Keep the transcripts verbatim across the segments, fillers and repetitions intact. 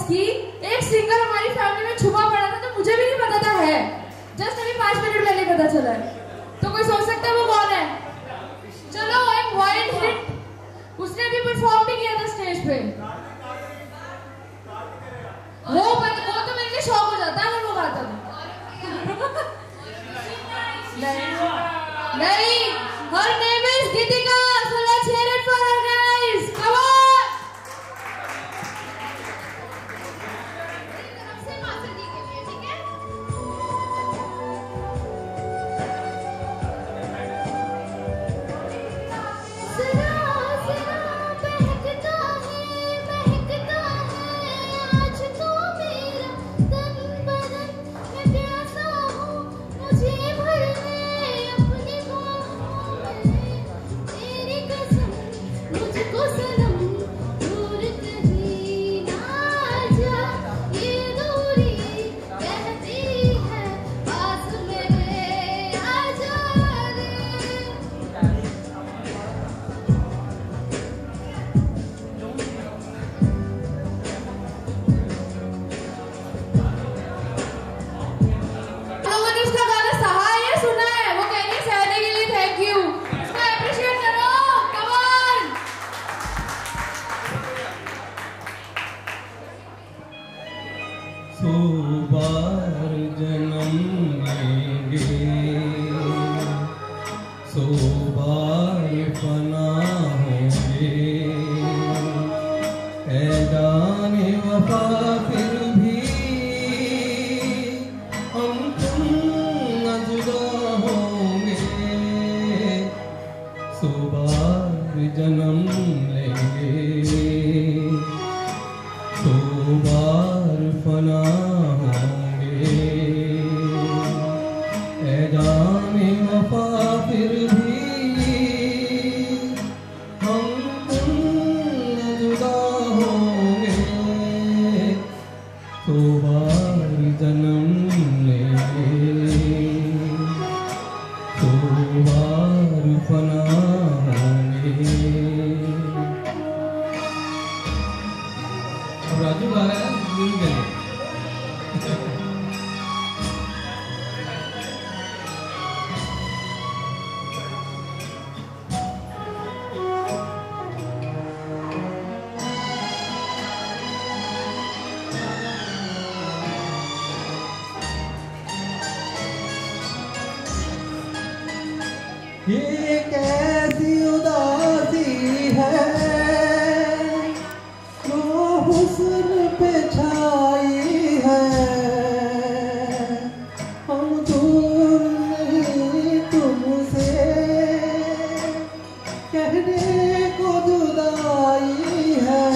की एक सिंगर हमारी फैमिली में छुपा पड़ा था, तो मुझे भी नहीं पता था है, जस्ट अभी पांच मिनट पहले पता चला है। तो कोई सोच सकता है वो कौन है? चलो एक वाइल्ड हिट, उसने भी परफॉर्म भी किया था स्टेज पे। वो वो तो मेरे लिए शौक हो जाता है अगर वो गाता था। नहीं नहीं, her name is Gitika, so let's hear it for her guys, come on। ये कैसी उदासी है जो हुस्न पे छाई है, हम दूर नहीं तुमसे कहने को जुदाई है,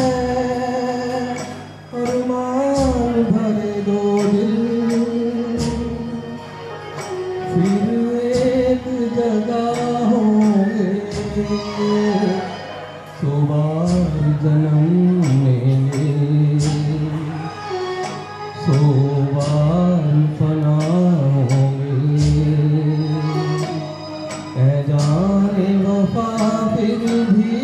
अरमान भरे दो दिल फिर एक जगह होंगे, सौ बार जन्म लेंगे, सौ बार फना होंगे, ऐ जाने वफा फिर भी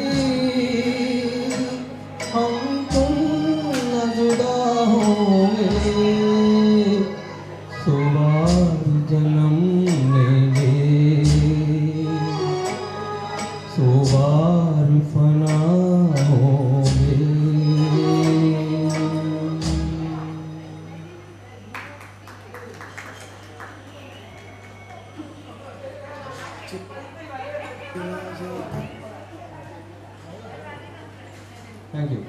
हम तुम न जुदा होंगे, सौ बार जन्म सौ बार फना होंगे। Thank you.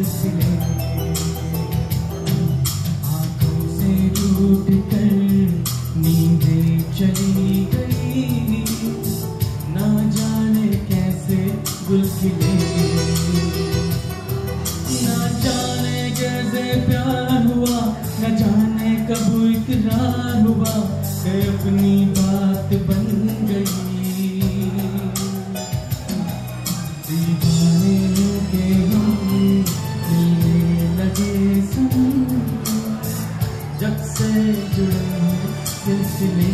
सिलसिले आंखों से रूठ कर नींदें चली गई, ना जाने कैसे गुल खिले, ना जाने कैसे प्यार हुआ, न जाने कब इकरार हुआ, कि अपनी बात बन गई। दीवाने के हम मिलने लगे संग, जब से जुड़े हैं सिलसिले।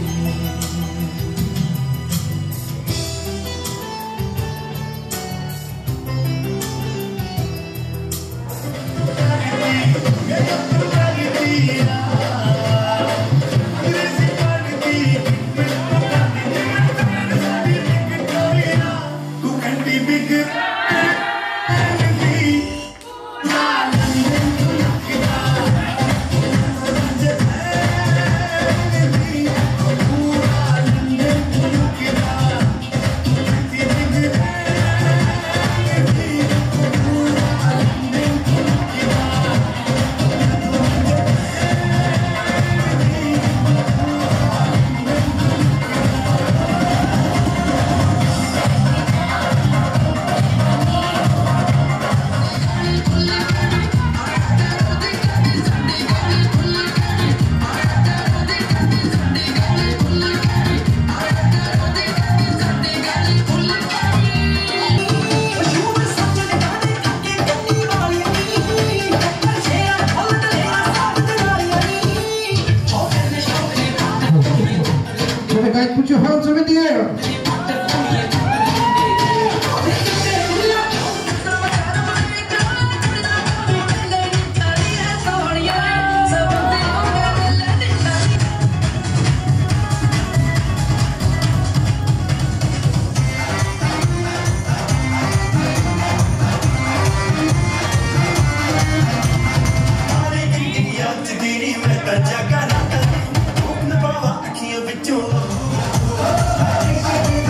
Guys, put your hands up in the air. Jagana, open the bar, I can't be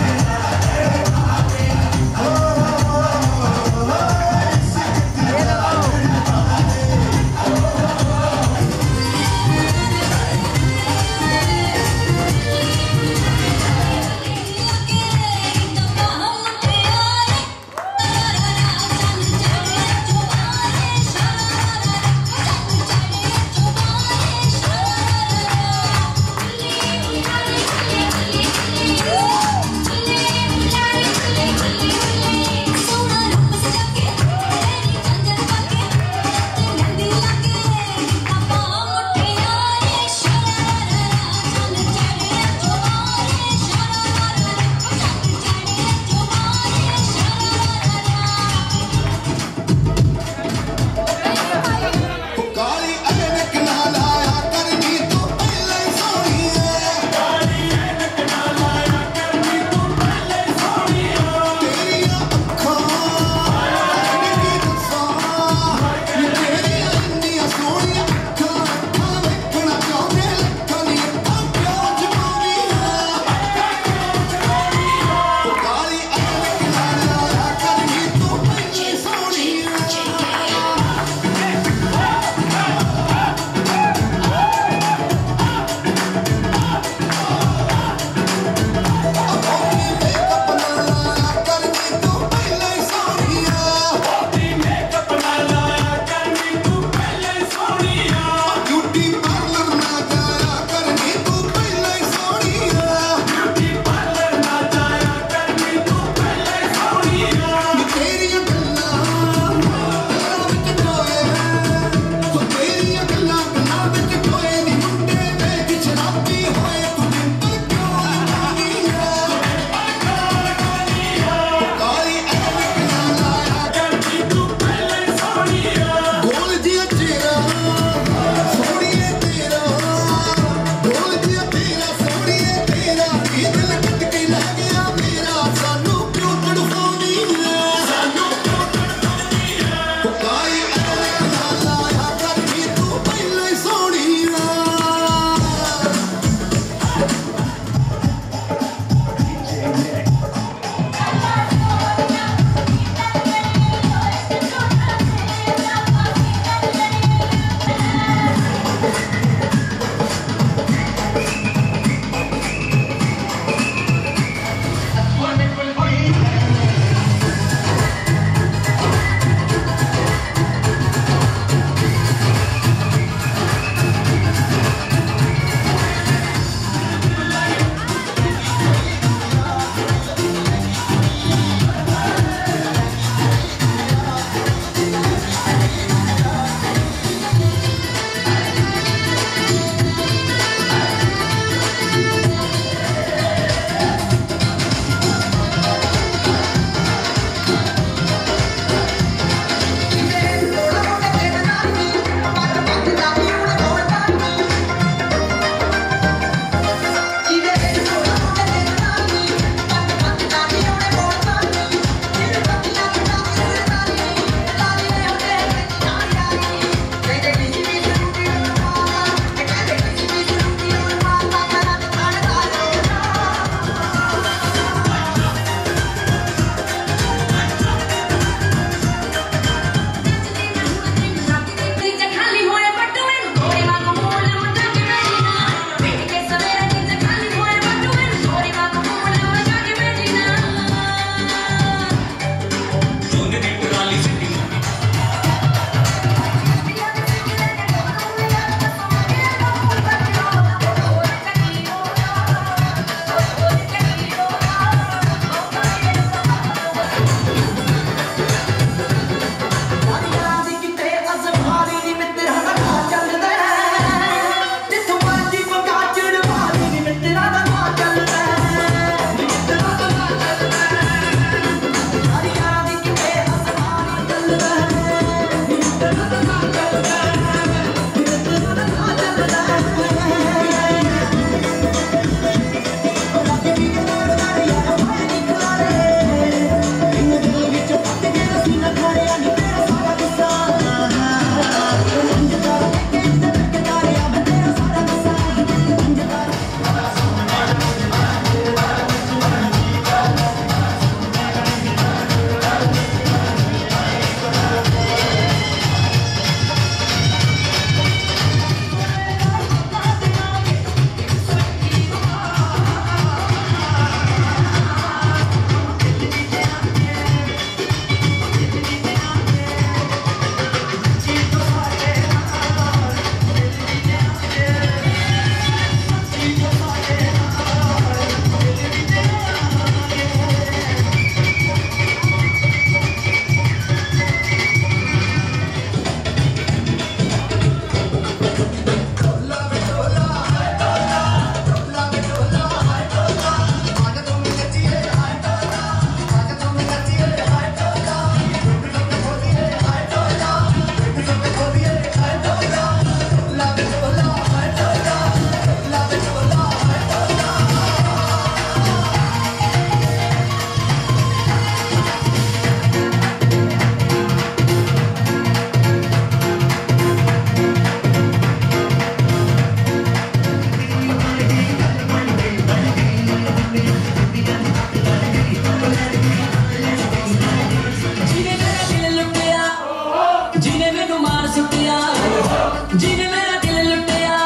जिन्हें मेरा दिल लुटिया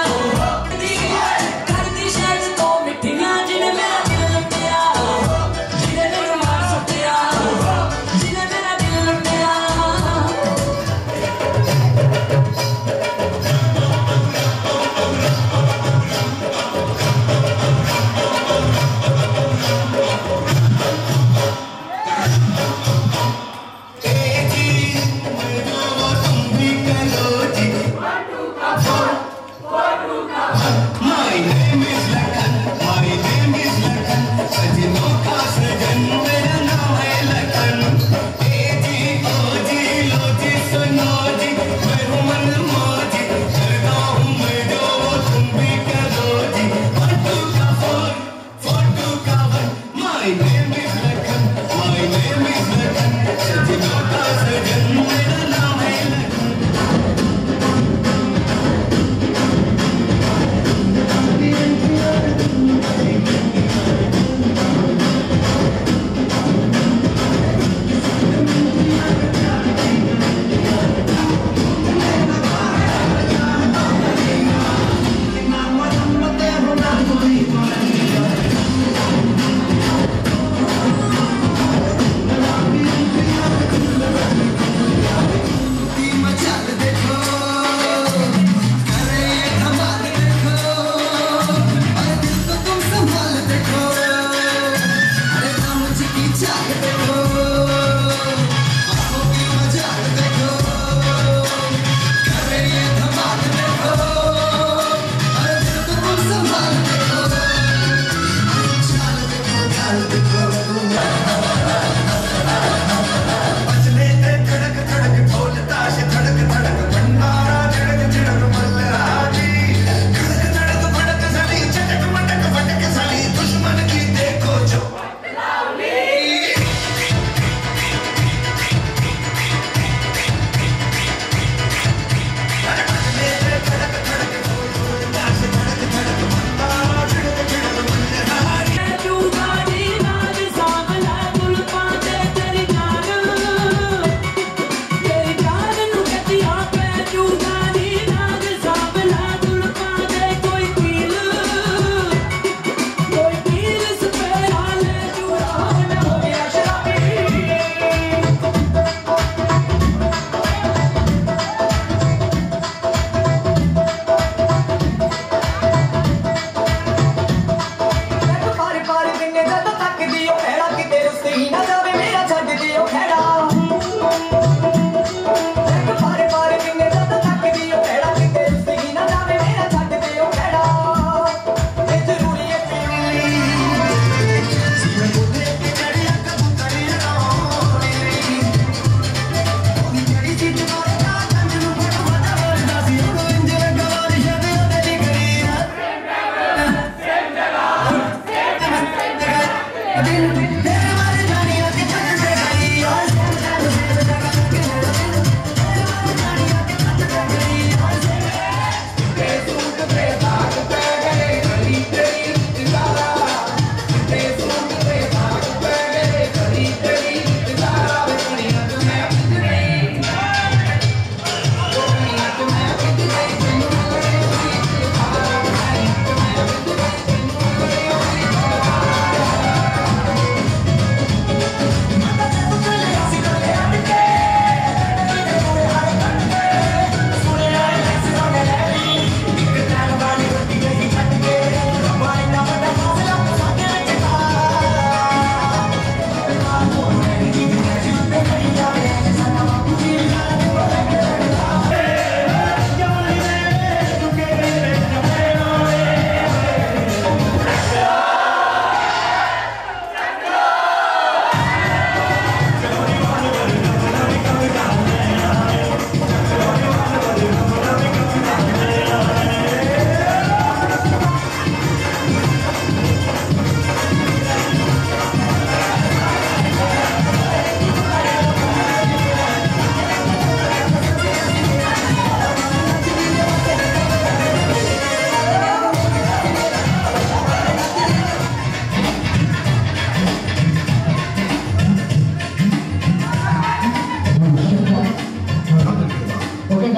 करती शायद तो मिठिया जिन्हें मेरा दिल लुटिया जिन्हें मेरा मार सुटिया जिन्हें मेरा दिल लुटिया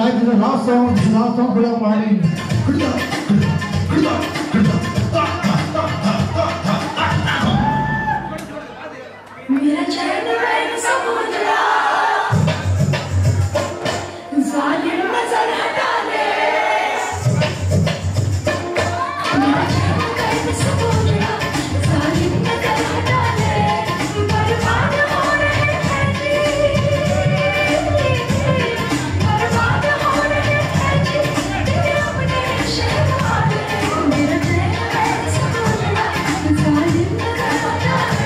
guys, this is the last song. This is the last song for your party. मेरा चैन रैन समुद्रा जालिम नजर हटा ले मेरा चैन रैन समुद्रा जालिम नजर हटा ले बर्बाद हो रहे हैं जी बर्बाद हो रहे हैं जी तेरे अपने शहर वाले मेरा चैन रैन समुद्रा जालिम नजर हटा ले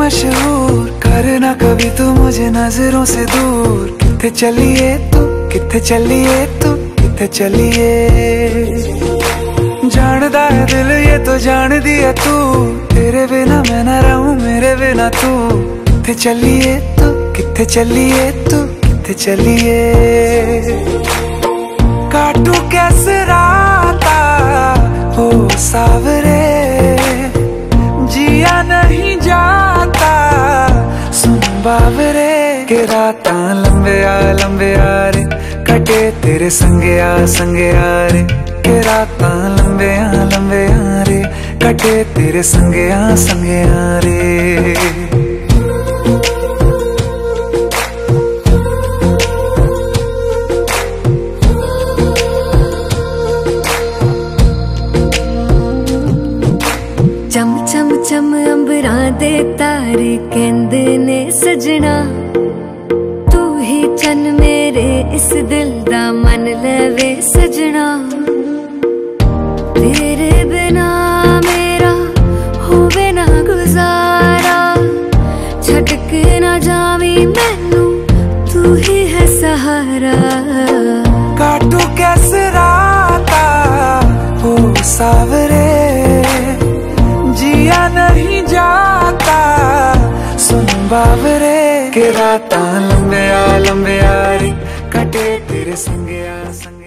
मशहूर, करना कभी तू मुझे नजरों से दूर। किथे चलिए तू, किथे चलिए तू, किथे चलिए। जानदा है दिल ये तो जान दिया तू, तेरे बिना मैं ना रहूं मेरे बिना तू। किथे चलिए तू, किथे चलिए तू, किथे चलिए। काटू कैसे राता हो सावरे, जिया नहीं जाता सुन बावरे। के राता लंबे आ लंबे आ रे, कटे तेरे संगे आ संगे आ रे। के राता लंबे आ लंबे आ रे, कटे तेरे संगे आ संगे आ रे। चम चम चम अंबरां दे तारे कहंदे ने सजना, तू ही चन मेरे इस दिल दा मन लवे सजना। तेरे बिना मेरा होवे ना गुजारा, छड़ के ना जावी मैनू तू ही है सहारा। काटू कैसे राता हो सावरे, जिया नहीं जाता सुन बावरे। के राता लंबे आ लंबे आ रे, कटे तेरे संगे आ संगे।